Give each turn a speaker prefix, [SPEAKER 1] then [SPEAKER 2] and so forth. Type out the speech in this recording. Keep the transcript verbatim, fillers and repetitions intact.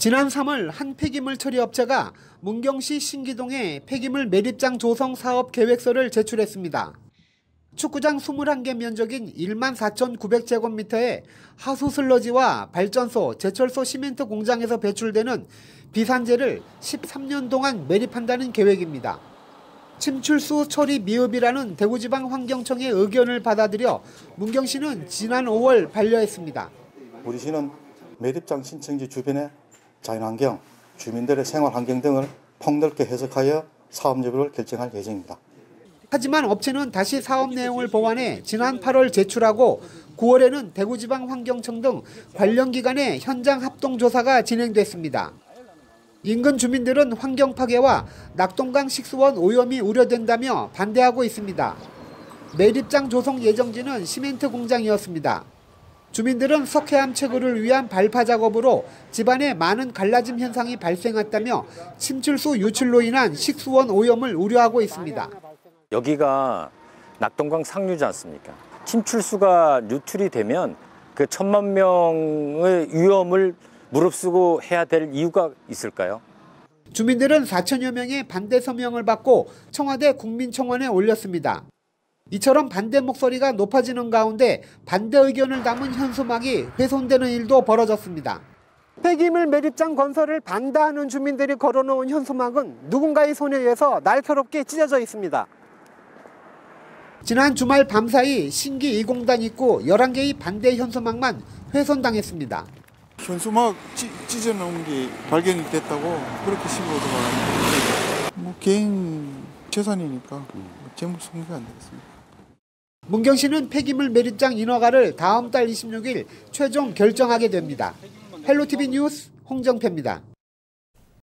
[SPEAKER 1] 지난 삼월 한 폐기물 처리 업체가 문경시 신기동에 폐기물 매립장 조성 사업 계획서를 제출했습니다. 축구장 이십일 개 면적인 만 사천구백 제곱미터의 하수 슬러지와 발전소, 제철소 시멘트 공장에서 배출되는 비산재를 십삼 년 동안 매립한다는 계획입니다. 침출수 처리 미흡이라는 대구지방 환경청의 의견을 받아들여 문경시는 지난 오월 반려했습니다.
[SPEAKER 2] 우리 시는 매립장 신청지 주변의 자연환경, 주민들의 생활환경 등을 폭넓게 해석하여 사업 여부를 결정할 예정입니다.
[SPEAKER 1] 하지만 업체는 다시 사업 내용을 보완해 지난 팔월 제출하고 구월에는 대구지방환경청 등 관련 기관의 현장 합동조사가 진행됐습니다. 인근 주민들은 환경 파괴와 낙동강 식수원 오염이 우려된다며 반대하고 있습니다. 매립장 조성 예정지는 시멘트 공장이었습니다. 주민들은 석회암 채굴을 위한 발파 작업으로 집안에 많은 갈라짐 현상이 발생했다며 침출수 유출로 인한 식수원 오염을 우려하고 있습니다.
[SPEAKER 3] 여기가 낙동강 상류지 않습니까? 침출수가 유출이 되면 그 천만 명의 위험을 무릅쓰고 해야 될 이유가 있을까요?
[SPEAKER 1] 주민들은 사천여 명의 반대 서명을 받고 청와대 국민청원에 올렸습니다. 이처럼 반대 목소리가 높아지는 가운데 반대 의견을 담은 현수막이 훼손되는 일도 벌어졌습니다. 폐기물 매립장 건설을 반대하는 주민들이 걸어놓은 현수막은 누군가의 손에 의해서 날카롭게 찢어져 있습니다. 지난 주말 밤사이 신기 이공단 입구 열한 개의 반대 현수막만 훼손당했습니다.
[SPEAKER 4] 현수막 찌, 찢어놓은 게 발견이 됐다고 그렇게 신고가 왔는데 뭐 개인 재산이니까 재물 손괴가 안 되겠습니다.
[SPEAKER 1] 문경시는 폐기물 매립장 인허가를 다음 달 이십육 일 최종 결정하게 됩니다. 헬로티비 뉴스 홍정표입니다.